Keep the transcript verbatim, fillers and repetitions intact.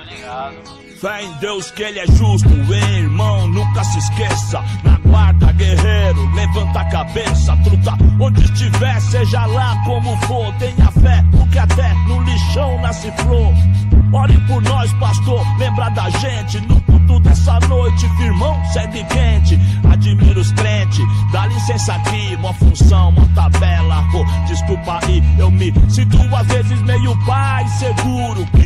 Fé em Deus que ele é justo, ei, irmão, nunca se esqueça. Na guarda, guerreiro, levanta a cabeça. Truta onde estiver, seja lá como for. Tenha fé, porque até no lixão nasce flor. Ore por nós, pastor, lembra da gente. No culto dessa noite, firmão, segue quente. Admiro os crentes, dá licença aqui. Uma função, uma tabela, oh, desculpa aí. Eu me sinto às vezes meio pai seguro.